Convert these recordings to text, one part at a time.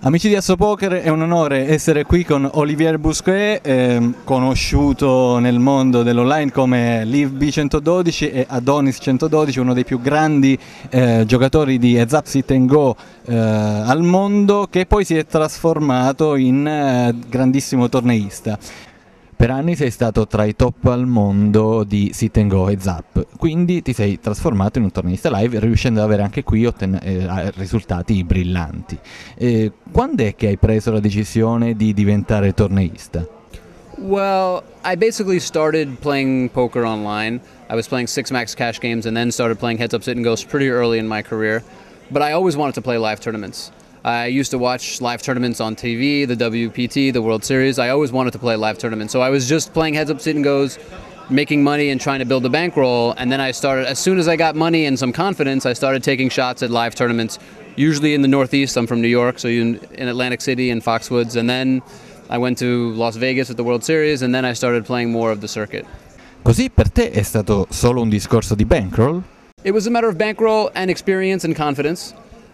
Amici di Assopoker, è un onore essere qui con Olivier Busquet, conosciuto nel mondo dell'online come LiveB112 e Adonis112, uno dei più grandi giocatori di Heads Up Sit and Go al mondo, che poi si è trasformato in grandissimo torneista. Per anni sei stato tra i top al mondo di Sit and Go Heads Up, quindi ti sei trasformato in un torneista live, riuscendo ad avere anche qui risultati brillanti. Quando è che hai preso la decisione di diventare torneista? Well, I basically started playing poker online. I was playing six max cash games and then started playing Heads Up Sit and Goes pretty early in my career. But I always wanted to play live tournaments. I used to watch live tournaments on TV, the WPT, the World Series. I always wanted to play live tournaments. So I was just playing Heads Up Sit and Goes, making money and trying to build a bankroll. And then I started, as soon as I got money and some confidence, I started taking shots at live tournaments, usually in the Northeast. I'm from New York, so in Atlantic City and Foxwoods. And then I went to Las Vegas at the World Series, and then I started playing more of the circuit. Così per te è stato solo un discorso di bankroll? It was a matter of bankroll and experience and confidence.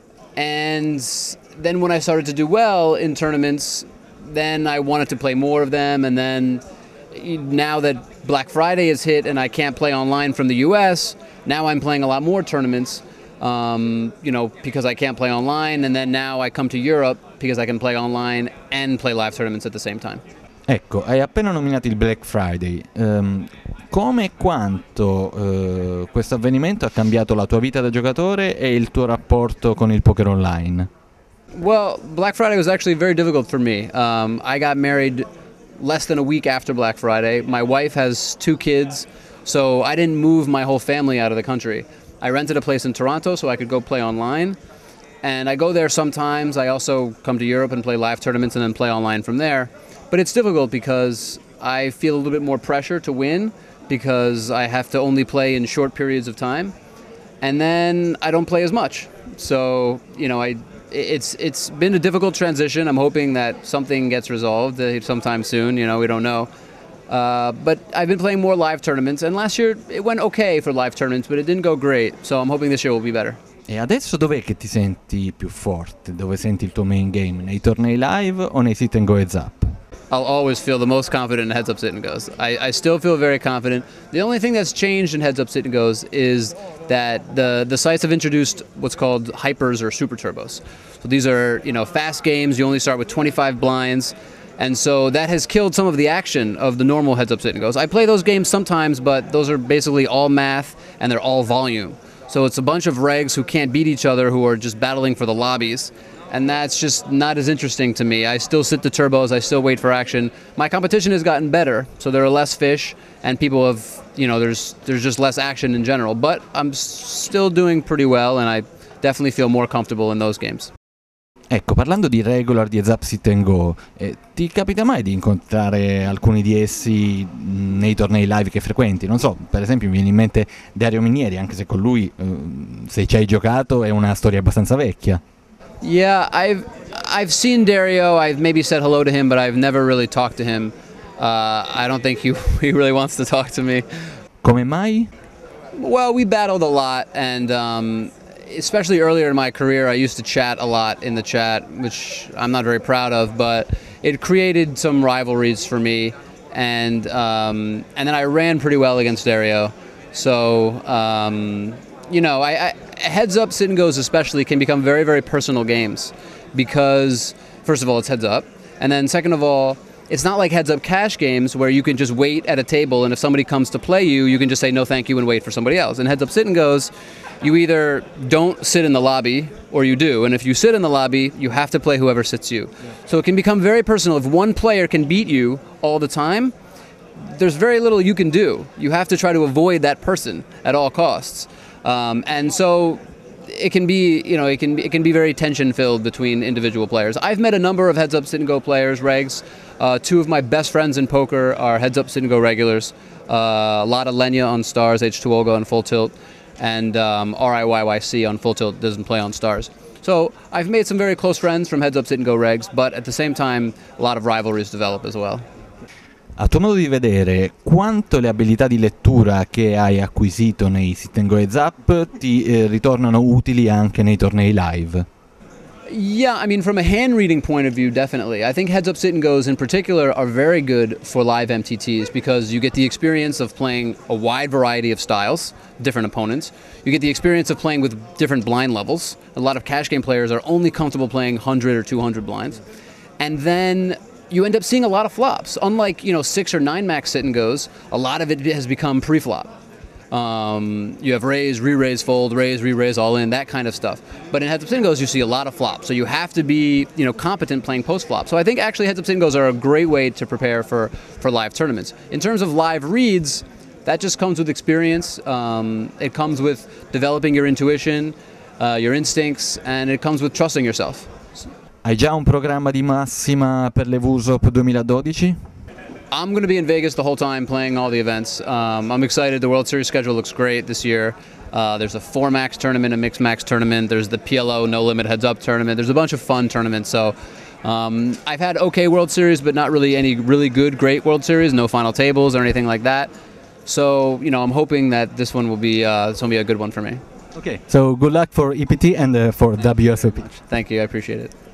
And then when I started to do well in tournaments, then I wanted to play more of them. And then now that Black Friday has hit and I can't play online from the US, now I'm playing a lot more tournaments, because I can't play online. And then now I come to Europe because I can play online and play live tournaments at the same time. Ecco, hai appena nominato il Black Friday. Come e quanto questo avvenimento ha cambiato la tua vita da giocatore e il tuo rapporto con il poker online? Well, Black Friday was actually very difficult for me. I got married less than a week after Black Friday. My wife has 2 kids, so I didn't move my whole family out of the country. I rented a place in Toronto so I could go play online. And I go there sometimes. I also come to Europe and play live tournaments and then play online from there. But it's difficult because I feel a little bit more pressure to win because I have to only play in short periods of time. And then I don't play as much. So, it's been a difficult transition. I'm hoping that something gets resolved sometime soon. We don't know. But I've been playing more live tournaments. And last year it went okay for live tournaments, but it didn't go great. So I'm hoping this year will be better. E adesso dov'è che ti senti più forte? Dove senti il tuo main game? Nei tornei live o nei Sit and Go Heads Up? I'll always feel the most confident in Heads Up Sit and Goes. I still feel very confident. The only thing that's changed in Heads Up Sit and Goes is that the sites have introduced what's called hypers or super turbos. So these are, fast games. You only start with 25 blinds. And so that has killed some of the action of the normal Heads Up Sit and Goes. I play those games sometimes, but those are basically all math and they're all volume. So it's a bunch of regs who can't beat each other, who are just battling for the lobbies. And that's just not as interesting to me. I still sit the turbos, I still wait for action. My competition has gotten better, so there are less fish, and people have, there's just less action in general. But I'm still doing pretty well, and I definitely feel more comfortable in those games. Ecco, parlando di regular di Heads Up Sit and Go, ti capita mai di incontrare alcuni di essi nei tornei live che frequenti? Non so, per esempio mi viene in mente Dario Minieri, anche se con lui, se ci hai giocato, è una storia abbastanza vecchia. Yeah, I've seen Dario. I've maybe said hello to him, but I've never really talked to him. I don't think he really wants to talk to me. Come mai? Well, we battled a lot, and especially earlier in my career, I used to chat a lot in the chat, which I'm not very proud of, but it created some rivalries for me, and then I ran pretty well against Dario. So, Heads Up Sit and Goes especially can become very, very personal games because, first of all, it's heads up, and then second of all, it's not like heads up cash games where you can just wait at a table and if somebody comes to play you, you can just say no thank you and wait for somebody else. In Heads Up Sit and Goes, you either don't sit in the lobby or you do, and if you sit in the lobby, you have to play whoever sits you. So it can become very personal. If one player can beat you all the time, there's very little you can do. You have to try to avoid that person at all costs. And so it can be, it can be very tension-filled between individual players. I've met a number of Heads Up Sit and Go players, regs. 2 of my best friends in poker are Heads Up Sit and Go regulars. A lot of Lenya on Stars, H2 Olga on Full Tilt, and RIYYC on Full Tilt doesn't play on Stars. So I've made some very close friends from Heads Up Sit and Go regs, but at the same time, a lot of rivalries develop as well. A tuo modo di vedere, quanto le abilità di lettura che hai acquisito nei Sit and Go Heads Up ti ritornano utili anche nei tornei live? Yeah, I mean, from a hand reading point of view, definitely. I think heads up sit and goes in particular are very good for live MTTs because you get the experience of playing a wide variety of styles, different opponents. You get the experience of playing with different blind levels. A lot of cash game players are only comfortable playing 100 or 200 blinds. And then you end up seeing a lot of flops. Unlike, 6 or 9 max sit and goes, a lot of it has become pre-flop. You have raise, re-raise, fold, raise, re-raise, all in, that kind of stuff. But in heads up sit and goes, you see a lot of flops. So you have to be, competent playing post-flop. So I think actually heads up sit and goes are a great way to prepare for live tournaments. In terms of live reads, that just comes with experience. It comes with developing your intuition, your instincts, and it comes with trusting yourself. Hai già un programma di massima per le WSOP 2012? I'm going to be in Vegas the whole time playing all the events. I'm excited. The World Series schedule looks great this year. There's a 4-max tournament, a mixed max tournament. There's the PLO No Limit Heads Up tournament. There's a bunch of fun tournaments. So I've had okay World Series, but not really any really good, great World Series. No final tables or anything like that. So, I'm hoping that this one will be a good one for me. Okay. So good luck for EPT and for WSOP. Thank you. I appreciate it.